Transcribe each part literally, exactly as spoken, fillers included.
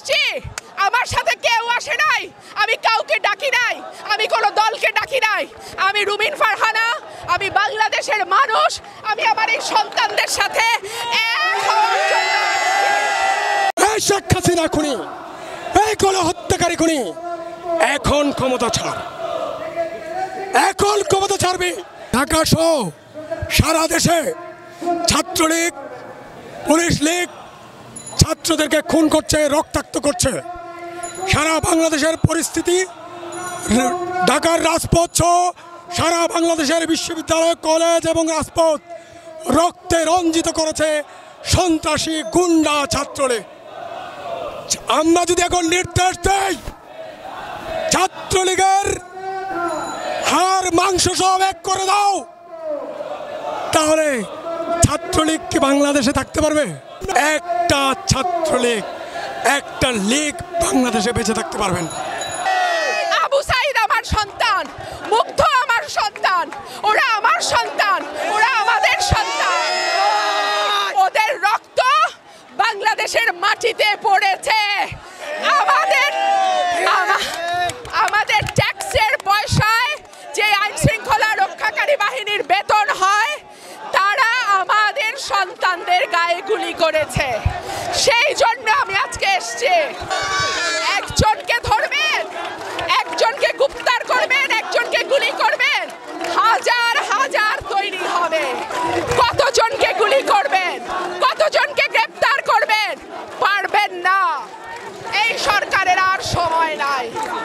আসছি, আমার সাথে কেউ আসে নাই, আমি কাউকে ডাকি নাই, আমি কোনো দলকে ডাকি নাই। আমি রুমিন ফারহানা, আমি বাংলাদেশের মানুষ, আমি আমার এই সন্তানদের সাথে এক হওয়ার জন্য। এই শেখ হাসিনা খুনি, এই গণহত্যাকারী খুনি এখন ক্ষমতা ছাড়, এখন ক্ষমতা ছাড়বি। ঢাকা সহ সারা দেশে ছাত্রলীগ, পুলিশ লীগ ছাত্রদেরকে খুন করছে, রক্তাক্ত করছে। সারা বাংলাদেশের পরিস্থিতি, ঢাকার রাজপথ সহ সারা বাংলাদেশের বিশ্ববিদ্যালয়, কলেজ এবং রাজপথ রক্তে রঞ্জিত করেছে সন্ত্রাসী গুন্ডা ছাত্রলীগ। আমরা যদি এখন নির্দেশ দেই ছাত্রলীগের হাড় মাংস সব এক করে দাও, তাহলে ছাত্রলীগ কি বাংলাদেশে থাকতে পারবে? একটা ছাত্রলীগ, একটা লীগ বাংলাদেশে বেঁচে থাকতে পারবেন। আবু সাইদ আমার সন্তান, মুগ্ধ আমার সন্তান, ওরা আমার সন্তান, ওরা আমাদের সন্তান। ওদের রক্ত বাংলাদেশের মাটিতে পড়েছে। আমাদের আমাদের ট্যাক্সের পয়সায় যে আইন শৃঙ্খলা রক্ষাকারী বাহিনীর বেতন হয়, তারা আমাদের সন্তানদের গায়ে গুলি করেছে। সেই জন্য আমি আজকে এসেছি। একজনকে ধরবেন, একজনকে গ্রেফতার করবেন, একজনকে গুলি করবেন, হাজার হাজার তৈরি হবে। কতজনকে গুলি করবেন, কতজনকে গ্রেফতার করবেন? পারবেন না। এই সরকারের আর সময় নাই।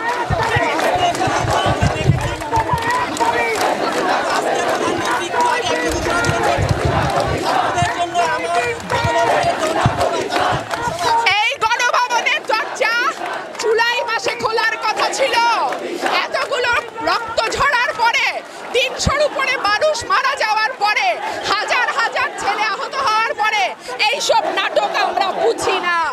এই গণভবনের দরজা জুলাই মাসে খোলার কথা ছিল। এতগুলো রক্ত ঝরার পরে, তিনশোর উপরে মানুষ মারা যাওয়ার পরে, হাজার হাজার ছেলে আহত হওয়ার পরে এইসব নাটক আমরা বুঝি না।